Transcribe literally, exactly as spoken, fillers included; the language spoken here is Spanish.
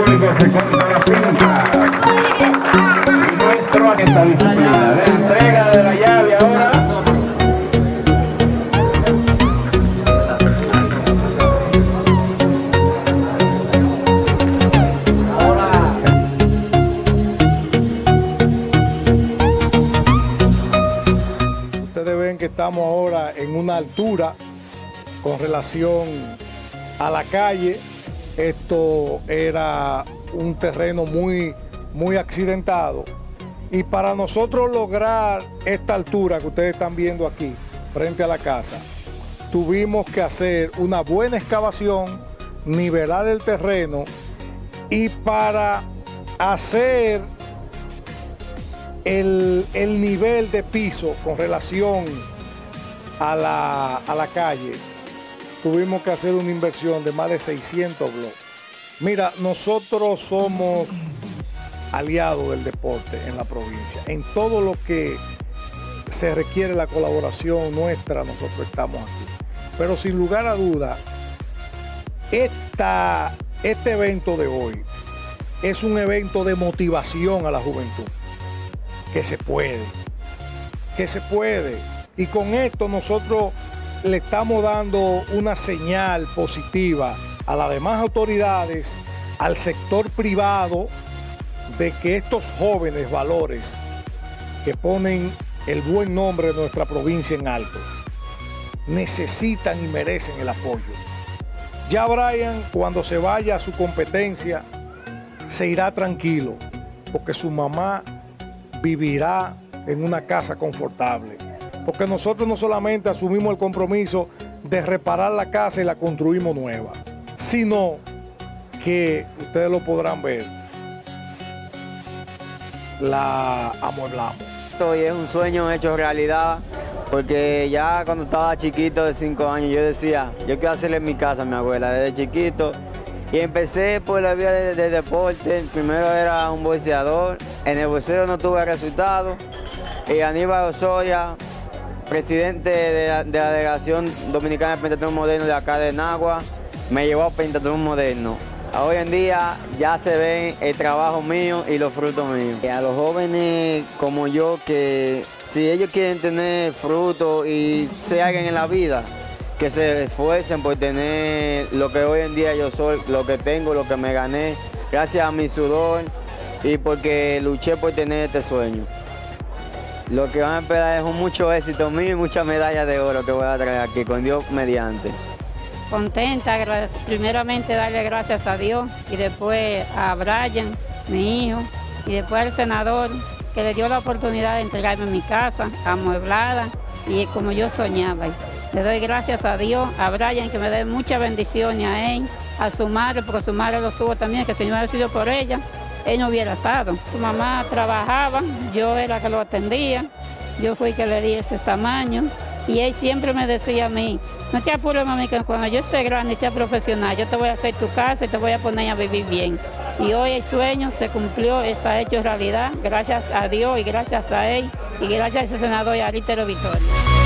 público se corta la cinta. Y nuestro en esta disciplina de entrega de la llave ahora. Ustedes ven que estamos ahora en una altura con relación a la calle. Esto era un terreno muy, muy accidentado, y para nosotros lograr esta altura que ustedes están viendo aquí frente a la casa, tuvimos que hacer una buena excavación, nivelar el terreno, y para hacer el, el nivel de piso con relación a la, a la calle, tuvimos que hacer una inversión de más de seiscientos bloques. Mira, nosotros somos aliados del deporte en la provincia. En todo lo que se requiere la colaboración nuestra, nosotros estamos aquí. Pero sin lugar a duda, esta, este evento de hoy es un evento de motivación a la juventud. Que se puede, que se puede. Y con esto nosotros le estamos dando una señal positiva a las demás autoridades, al sector privado, de que estos jóvenes valores que ponen el buen nombre de nuestra provincia en alto, necesitan y merecen el apoyo. Ya Brian, cuando se vaya a su competencia, se irá tranquilo, porque su mamá vivirá en una casa confortable. Porque nosotros no solamente asumimos el compromiso de reparar la casa y la construimos nueva, sino que ustedes lo podrán ver, la amueblamos. Esto es un sueño hecho realidad, porque ya cuando estaba chiquito de cinco años yo decía, yo quiero hacerle en mi casa a mi abuela desde chiquito, y empecé por la vía de, de deporte. Primero era un boxeador, en el boxeo no tuve resultados, y Aníbal Osoya, presidente de la, de la delegación dominicana de Pentatlón Moderno de acá de Nagua, me llevó a Pentatlón Moderno. Hoy en día ya se ven el trabajo mío y los frutos míos. Y a los jóvenes como yo, que si ellos quieren tener frutos y se hagan en la vida, que se esfuercen por tener lo que hoy en día yo soy, lo que tengo, lo que me gané, gracias a mi sudor y porque luché por tener este sueño. Lo que van a esperar es un mucho éxito mío y muchas medallas de oro que voy a traer aquí, con Dios mediante. Contenta, primeramente darle gracias a Dios y después a Brian, mi hijo, y después al senador que le dio la oportunidad de entregarme mi casa amueblada y como yo soñaba. Le doy gracias a Dios, a Brian, que me dé muchas bendiciones a él, a su madre, porque su madre lo tuvo también, que si no hubiera sido por ella, él no hubiera estado. Su mamá trabajaba, yo era que lo atendía, yo fui que le di ese tamaño, y él siempre me decía a mí, no te apures, mami, que cuando yo esté grande y sea profesional, yo te voy a hacer tu casa y te voy a poner a vivir bien. Y hoy el sueño se cumplió, está hecho realidad, gracias a Dios y gracias a él, y gracias al senador Arítero Victoria.